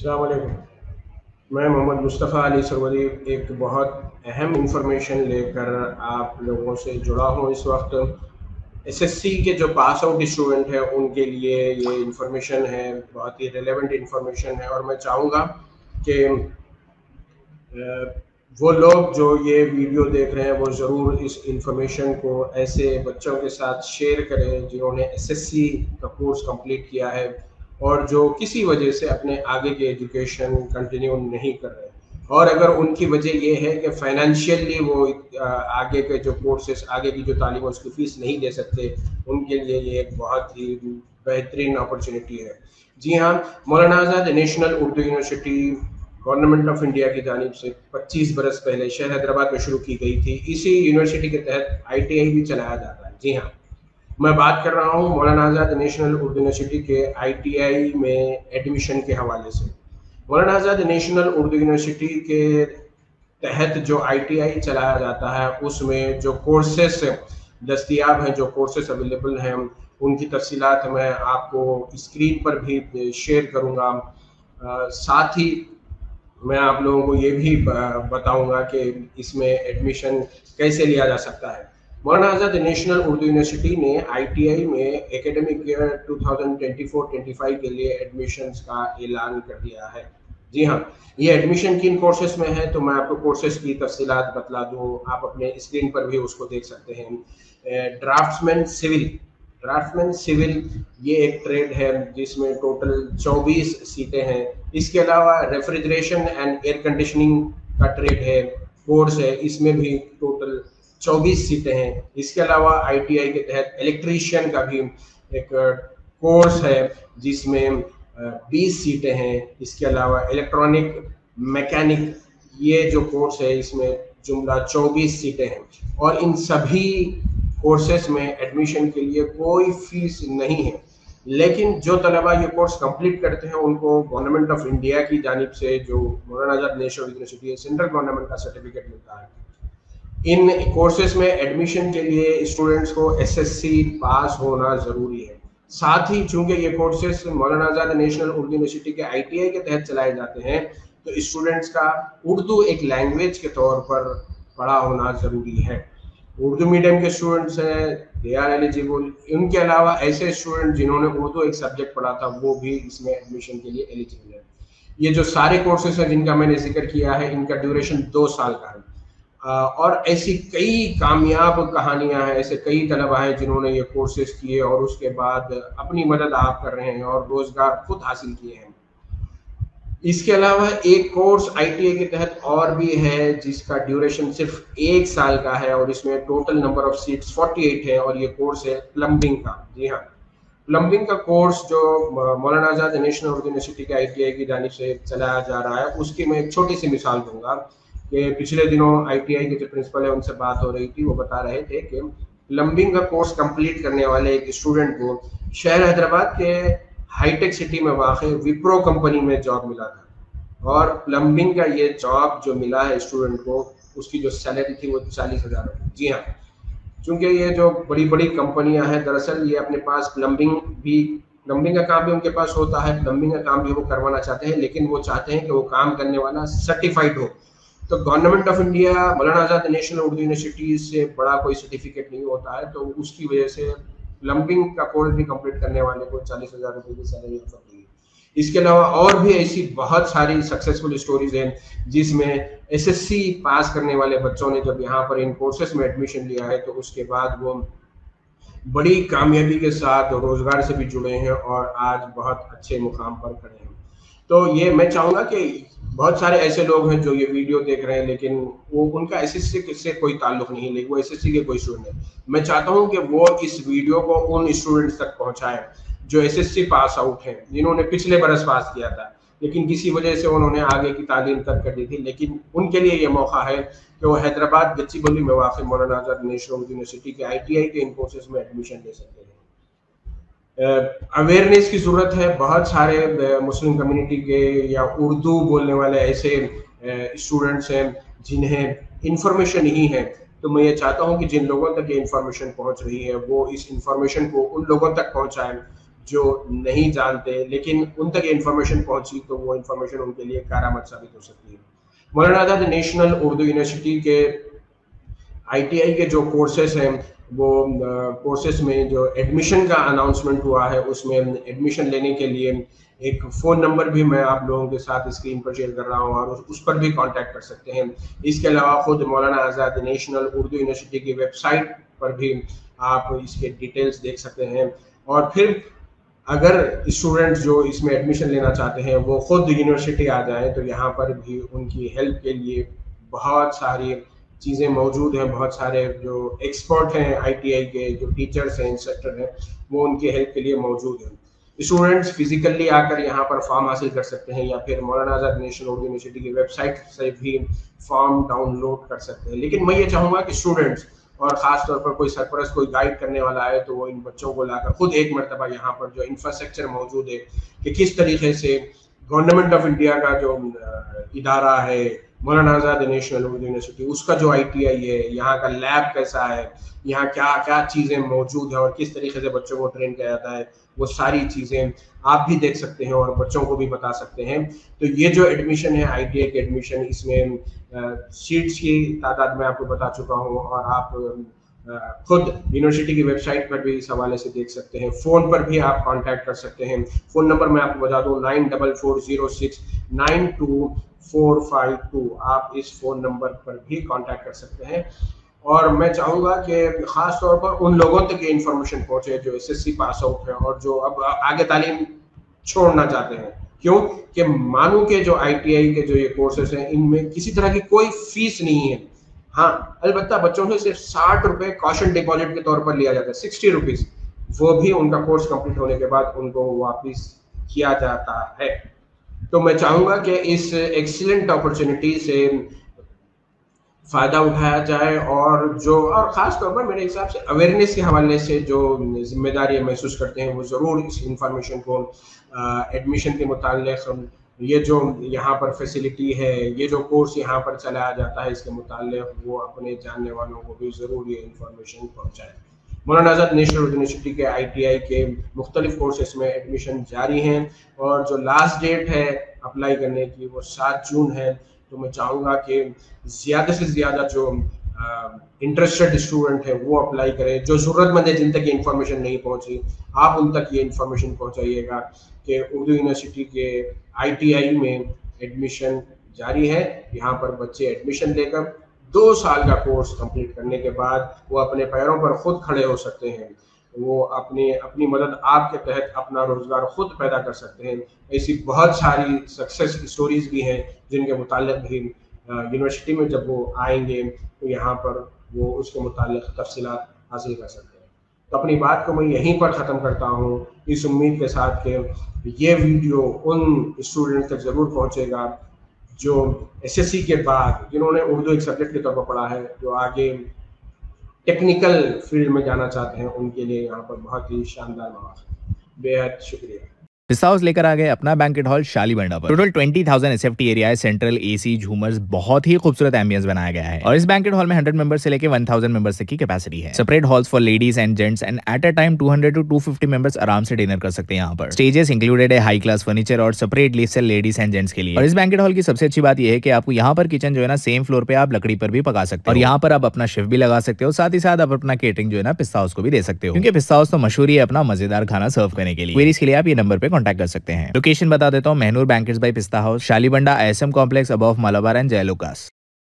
अस्सलाम वालेकुम। मैं मोहम्मद मुस्तफ़ा अली सरवरी एक बहुत अहम इंफॉर्मेशन लेकर आप लोगों से जुड़ा हूँ इस वक्त। एसएससी के जो पास आउट स्टूडेंट हैं उनके लिए ये इंफॉर्मेशन है, बहुत ही रिलेवेंट इंफॉर्मेशन है और मैं चाहूँगा कि वो लोग जो ये वीडियो देख रहे हैं वो ज़रूर इस इंफॉर्मेशन को ऐसे बच्चों के साथ शेयर करें जिन्होंने एसएससी का कोर्स कंप्लीट किया है और जो किसी वजह से अपने आगे की एजुकेशन कंटिन्यू नहीं कर रहे। और अगर उनकी वजह ये है कि फाइनेंशियली वो आगे के जो कोर्सेस, आगे की जो तालीम है उसकी फ़ीस नहीं दे सकते, उनके लिए ये एक बहुत ही बेहतरीन अपॉर्चुनिटी है। जी हाँ, Maulana Azad national Urdu university government of India की जानिब से 25 बरस पहले शहर हैदराबाद में शुरू की गई थी। इसी यूनिवर्सिटी के तहत आईटीआई भी चलाया जाता है। जी हाँ, मैं बात कर रहा हूँ मौलाना आज़ाद नेशनल उर्दू यूनिवर्सिटी के आईटीआई में एडमिशन के हवाले से। मौलाना आज़ाद नेशनल उर्दू यूनिवर्सिटी के तहत जो आईटीआई चलाया जाता है उसमें जो कोर्सेस दस्तियाब हैं, जो कोर्सेस अवेलेबल हैं, उनकी तफसीलात मैं आपको स्क्रीन पर भी शेयर करूँगा। साथ ही मैं आप लोगों को ये भी बताऊंगा कि इसमें एडमिशन कैसे लिया जा सकता है। मौलाना आज़ाद नेशनल उर्दू यूनिवर्सिटी ने आईटीआई में एकेडमिक ईयर 2024-25 के लिए एडमिशन्स का ऐलान कर दिया है। जी हाँ, ये एडमिशन किन कोर्सेस में है तो मैं आपको कोर्सेस की तफसीलात बतला दूँ, आप अपने स्क्रीन पर भी उसको देख सकते हैं। ड्राफ्ट्समैन सिविल ये एक ट्रेड है जिसमें टोटल 24 सीटें हैं। इसके अलावा रेफ्रिजरेशन एंड एयर कंडीशनिंग का ट्रेड है, कोर्स है, इसमें भी टोटल 24 सीटें हैं। इसके अलावा आईटीआई के तहत इलेक्ट्रीशियन का भी एक कोर्स है जिसमें 20 सीटें हैं। इसके अलावा इलेक्ट्रॉनिक मैकेनिक ये जो कोर्स है इसमें जुमला 24 सीटें हैं और इन सभी कोर्सेस में एडमिशन के लिए कोई फीस नहीं है। लेकिन जो तलबा ये कोर्स कंप्लीट करते हैं उनको गवर्नमेंट ऑफ इंडिया की जानिब से जो मौलाना आज़ाद नेशनल यूनिवर्सिटी है, सेंट्रल गवर्नमेंट का सर्टिफिकेट मिलता है। इन कोर्सेज में एडमिशन के लिए स्टूडेंट्स को एसएससी पास होना ज़रूरी है। साथ ही चूंकि ये courses Maulana Azad national Urdu university के आईटीआई के तहत चलाए जाते हैं तो स्टूडेंट्स का उर्दू एक लैंग्वेज के तौर पर पढ़ा होना ज़रूरी है। उर्दू मीडियम के स्टूडेंट्स हैं, दे आर एलिजिबल। इनके अलावा ऐसे स्टूडेंट जिन्होंने उर्दू एक सब्जेक्ट पढ़ा था वो भी इसमें एडमिशन के लिए एलिजिबल है। ये जो सारे कोर्सेज हैं जिनका मैंने जिक्र किया है इनका ड्यूरेशन 2 साल का है। और ऐसी कई कामयाब कहानियां हैं, ऐसे कई तलबा हैं जिन्होंने ये कोर्सेज किए और उसके बाद अपनी मदद आप कर रहे हैं और रोजगार खुद हासिल किए हैं। इसके अलावा एक कोर्स आईटीआई के तहत और भी है जिसका ड्यूरेशन सिर्फ 1 साल का है और इसमें टोटल नंबर ऑफ सीट्स 48 है और ये कोर्स है प्लम्बिंग का। जी हाँ, प्लम्बिंग का कोर्स जो मौलाना आज़ाद नेशनल उर्दू यूनिवर्सिटी के आईटीआई की जानिब से चलाया जा रहा है उसकी मैं एक छोटी सी मिसाल दूंगा कि पिछले दिनों आईटीआई के जो प्रिंसिपल है उनसे बात हो रही थी। वो बता रहे थे कि प्लम्बिंग का कोर्स कंप्लीट करने वाले एक स्टूडेंट को शहर हैदराबाद के हाईटेक सिटी में वाक़ विप्रो कंपनी में जॉब मिला था और प्लम्बिंग का ये जॉब जो मिला है स्टूडेंट को उसकी जो सैलरी थी वो 40,000 रुपये। जी हाँ, चूंकि ये जो बड़ी बड़ी कंपनियां हैं दरअसल ये अपने पास प्लम्बिंग का काम भी उनके पास होता है, प्लम्बिंग का काम भी वो करवाना चाहते हैं, लेकिन वो चाहते हैं कि वो काम करने वाला सर्टिफाइड हो। तो government of India Maulana Azad national Urdu university से बड़ा कोई सर्टिफिकेट नहीं होता है, तो उसकी वजह से प्लम्बिंग का कोर्स भी कंप्लीट करने वाले को 40,000 रुपये की सैलरी ऑफर की। इसके अलावा और भी ऐसी बहुत सारी सक्सेसफुल स्टोरीज हैं जिसमें एसएससी पास करने वाले बच्चों ने जब यहाँ पर इन कोर्सेज में एडमिशन लिया है तो उसके बाद वो बड़ी कामयाबी के साथ रोजगार से भी जुड़े हैं और आज बहुत अच्छे मुकाम पर खड़े हैं। तो ये मैं चाहूँगा कि बहुत सारे ऐसे लोग हैं जो ये वीडियो देख रहे हैं लेकिन वो उनका एसएससी से कोई ताल्लुक नहीं है, लेकिन वो एसएससी के कोई स्टूडेंट है। मैं चाहता हूँ कि वो इस वीडियो को उन स्टूडेंट्स तक पहुँचाएं जो एसएससी पास आउट हैं, जिन्होंने पिछले बरस पास किया था लेकिन किसी वजह से उन्होंने आगे की तालीम तर्क कर दी थी। लेकिन उनके लिए ये मौका है कि वो हैदराबाद गच्चीबौली में वाक़ मौलाना आज़ाद नेशनल यूनिवर्सिटी के आईटीआई के इन कोर्सेज में एडमिशन ले सकते हैं। अवेयरनेस की ज़रूरत है। बहुत सारे मुस्लिम कम्युनिटी के या उर्दू बोलने वाले ऐसे स्टूडेंट्स हैं जिन्हें इंफॉर्मेशन नहीं है, तो मैं ये चाहता हूँ कि जिन लोगों तक ये इन्फॉर्मेशन पहुँच रही है वो इस इन्फॉर्मेशन को उन लोगों तक पहुँचाएं जो नहीं जानते लेकिन उन तक इन्फॉर्मेशन पहुंची तो वो इन्फॉर्मेशन उनके लिए कारामद साबित हो सकती है। मौलाना आज़ाद नेशनल उर्दू यूनिवर्सिटी के ITI के जो कोर्सेज हैं वो कोर्सेज में जो एडमिशन का अनाउंसमेंट हुआ है उसमें एडमिशन लेने के लिए एक फ़ोन नंबर भी मैं आप लोगों के साथ स्क्रीन पर शेयर कर रहा हूँ और उस पर भी कांटेक्ट कर सकते हैं। इसके अलावा खुद मौलाना आज़ाद नेशनल उर्दू यूनिवर्सिटी की वेबसाइट पर भी आप इसके डिटेल्स देख सकते हैं। और फिर अगर स्टूडेंट्स जो इसमें एडमिशन लेना चाहते हैं वो खुद यूनिवर्सिटी आ जाएं तो यहाँ पर भी उनकी हेल्प के लिए बहुत सारी चीज़ें मौजूद हैं। बहुत सारे जो एक्सपर्ट हैं ITI के, जो टीचर्स हैं, इंस्ट्रक्टर हैं, वो उनकी हेल्प के लिए मौजूद हैं। स्टूडेंट्स फिजिकली आकर यहाँ पर फॉर्म हासिल कर सकते हैं या फिर मौलाना आज़ाद नेशनल उर्दू यूनिवर्सिटी की वेबसाइट से भी फॉर्म डाउनलोड कर सकते हैं। लेकिन मैं ये चाहूँगा कि स्टूडेंट्स और ख़ास तौर पर कोई सरपरस्त, कोई गाइड करने वाला है तो वो इन बच्चों को लाकर खुद एक मरतबा यहाँ पर जो इंफ्रास्ट्रक्चर मौजूद है कि किस तरीके से गवर्नमेंट ऑफ इंडिया का जो इदारा है मौलाना आज़ाद नेशनल उर्दू यूनिवर्सिटी, उसका जो ITI है, यहाँ का लैब कैसा है, यहाँ क्या क्या चीज़ें मौजूद हैं और किस तरीके से बच्चों को ट्रेन किया जाता है, वो सारी चीज़ें आप भी देख सकते हैं और बच्चों को भी बता सकते हैं। तो ये जो एडमिशन है ITI के एडमिशन, इसमें सीट्स की तादाद मैं आपको बता चुका हूँ और आप खुद यूनिवर्सिटी की वेबसाइट पर भी इस हवाले से देख सकते हैं। फ़ोन पर भी आप कांटेक्ट कर सकते हैं। फ़ोन नंबर मैं आपको बता दूँ 9440692452। आप इस फ़ोन नंबर पर भी कांटेक्ट कर सकते हैं। और मैं चाहूँगा कि ख़ास तौर पर उन लोगों तक ये इन्फॉर्मेशन पहुँचे जो SSC पास आउट है और जो अब आगे तालीम छोड़ना चाहते हैं। क्यों कि मानू के जो ITI के जो ये कोर्सेज हैं इनमें किसी तरह की कोई फीस नहीं है। हाँ, अलबत्ता बच्चों से सिर्फ 60 रुपए कॉशन डिपॉजिट के तौर पर लिया जाता है, 60 रुपीज़। वो भी उनका कोर्स कंप्लीट होने के बाद उनको वापस किया जाता है। तो मैं चाहूँगा कि इस एक्सीलेंट अपॉर्चुनिटी से फ़ायदा उठाया जाए और ख़ास तौर पर मेरे हिसाब से अवेयरनेस के हवाले से जो जिम्मेदारी महसूस करते हैं वो ज़रूर इस इंफॉर्मेशन को एडमिशन के मुताल्लिक़ ये जो यहाँ पर फैसिलिटी है, ये जो कोर्स यहाँ पर चलाया जाता है, इसके मुताल्लिक़ वो अपने जानने वालों को भी ज़रूर ये इंफॉर्मेशन पहुँचाएँ। मौलाना आज़ाद नेशनल यूनिवर्सिटी के ITI के मुख्तलिफ कोर्सेस में एडमिशन जारी हैं और जो लास्ट डेट है अप्लाई करने की वो 7 जून है। तो मैं चाहूँगा कि ज़्यादा से ज़्यादा जो इंटरेस्टेड स्टूडेंट है वो अप्लाई करें। जो ज़रूरतमंद है, जिन तक ये इन्फॉर्मेशन नहीं पहुँची, आप उन तक ये इन्फॉर्मेशन पहुँचाइएगा कि उर्दू यूनिवर्सिटी के ITI में एडमिशन जारी है। यहाँ पर बच्चे एडमिशन लेकर 2 साल का कोर्स कंप्लीट करने के बाद वो अपने पैरों पर खुद खड़े हो सकते हैं। वो अपनी मदद आपके तहत अपना रोज़गार खुद पैदा कर सकते हैं। ऐसी बहुत सारी सक्सेस स्टोरीज़ भी हैं जिनके मुताल्लिक़ भी यूनिवर्सिटी में जब वो आएंगे तो यहाँ पर वो उसके मुताल्लिक़ तफ़सीलात हासिल कर सकते हैं। तो अपनी बात को मैं यहीं पर ख़त्म करता हूँ इस उम्मीद के साथ कि ये वीडियो उन स्टूडेंट तक ज़रूर पहुँचेगा जो SSC के बाद जिन्होंने उर्दू एक सब्जेक्ट के तौर पर पढ़ा है, जो आगे टेक्निकल फील्ड में जाना चाहते हैं, उनके लिए यहाँ पर बहुत ही शानदार मौका है। बेहद शुक्रिया। पिस्ता हाउस लेकर आ गए अपना बैंकेट हॉल शालीबंडा पर। टोटल 20,000 SFT एरिया है, सेंट्रल AC झूमर्स, बहुत ही खूबसूरत एम्बियंस बनाया गया है और इस बैंकेट हॉल में 100 मेंबर्स से लेकर 1000 मेंबर्स तक की कैपेसिटी है। Separate halls for ladies and gents and at a time 200 to 250 members आराम से डिनर कर सकते हैं यहाँ पर। स्टेजेस इंक्लूडेड है, हाई क्लास फर्नीचर और सेपरेट लिफ्ट है लेडीज एंड जेंट्स के लिए। और इस बैंकेट हॉल की सबसे अच्छी बात यह है कि आपको यहाँ पर किचन जो है ना सेम फ्लोर पे आप लकड़ी पर भी पका सकते हो और यहाँ पर आप अपना शेफ भी लगा सकते हो। साथ ही साथ आप अपना केटरिंग जो है ना पिस्ता हाउस को भी दे सकते हो, क्योंकि पिस्ता हाउस तो मशहूर है अपना मजेदार खाना सर्व करने के लिए। क्वेरीज के लिए आप ये नंबर पे कॉन्टैक्ट कर सकते हैं। लोकेशन बता देता हूँ, Mahnoor banquets by Pista House, Shalibanda ISM complex above Malabar and जयलुकास।